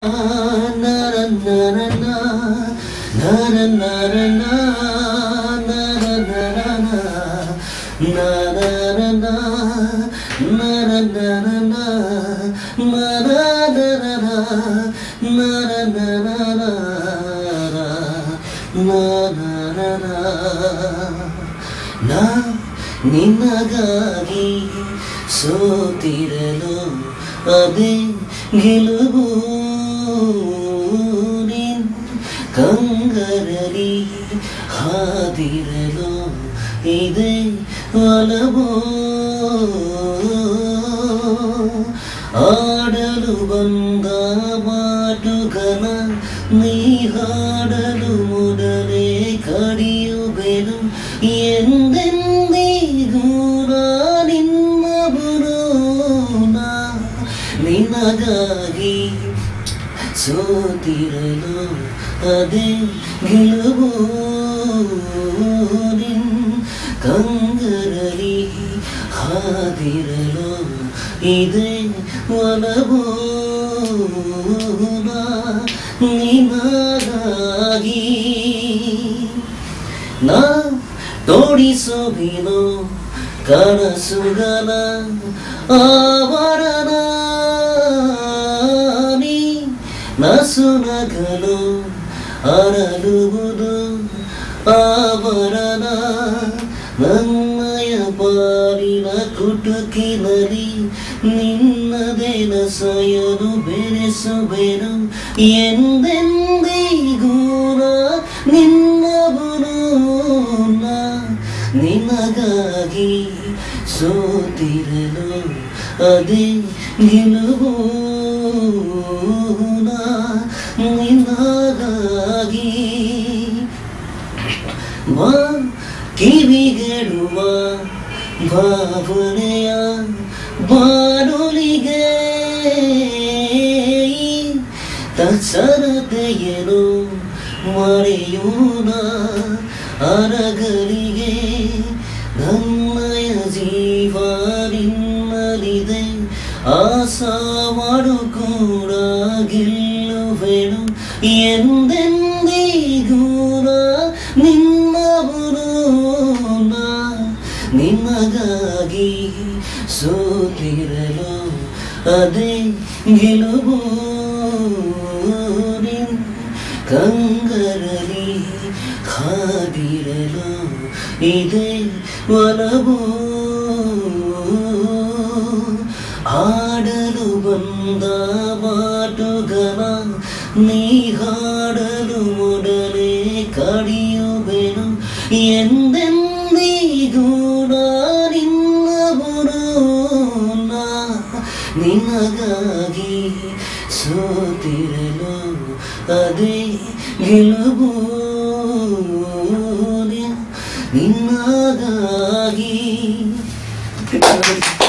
ನಿನಗಾಗಿ ಸೋತಿರಲು ಅದೇ ಗೆಲುವು ನಿನ್ ಕಂಗರಲಿ ಹಾದಿರಲು ಇದೇ ಒಲವು ಆಡಲು ಬಂದ ಮಾಟುಗನ ನೀ ಹಾಡಲು ಮೊದಲೇ ಕಡಿಯುವೆನು ಎಂದೆಂದಿಗೂ ನಿನ್ನವನು ನಿನಗಾಗಿ ಸೋತಿರಲು ಅದೇ ಗೆಲುವು ನಿನ್ ಕಂಗರಲಿ ಹಾದಿರಲು ಇದೇ ಒಲವು ನಿನಗಾಗಿ ನಾ ತೋಡಿಸುವೆನು ಕನಸುಗಳ ಆವರಣ ನೀ ನಸುನಗಲು ಅರಳುವುದು ಆವರಣ ನನ್ನಯ ಪಾಲಿನ ಕುಟುಕಿನಲ್ಲಿ ನಿನ್ನದೇನ ಸಯನು ಬೆರೆಸುವೆನು ಎಂದೆಂದಿಗೂ ನಿನ್ನವನು ನಿನಗಾಗಿ ಸೋತಿರಲು ಅದೇ ಗೆಲುವು ನಿನಗಾಗಿ ಕಿವಿಗೆಡುವ ಭಾವನೆಯ ಬಾನುಲಿಗೆ ತತ್ಸರತೆಯನು ಮರೆಯೂನ ಅರಗಲಿಗೆ ನನ್ನಯ ಜೀವ ನಿನ್ನಲಿದೆ ಆಸವಾಡು ಕೂಡ ಗೆಲ್ಲುವೆನು ಎಂದೆಂದಿಗೂ ನಿನ್ನವನು ನಿನಗಾಗಿ ಸೋತಿರಲು ಅದೇ ಗೆಲುವು ನಿನ್ ಕಂಗರಲಿ ಹಾದಿರಲು ಇದೇ ಒಲವು ಆಡಲು ಬಂದ ಮಾಟುಗನ ನೀ ಹಾಡಲು ಮೊದಲೇ ಕಡಿಯುವೆನು ಎಂದೆಂದಿಗೂ ನಿನ್ನವನು ನಿನಗಾಗಿ ಸೋತಿರಲು ಅದೇ ಗೆಲುವು ನಿನಗಾಗಿ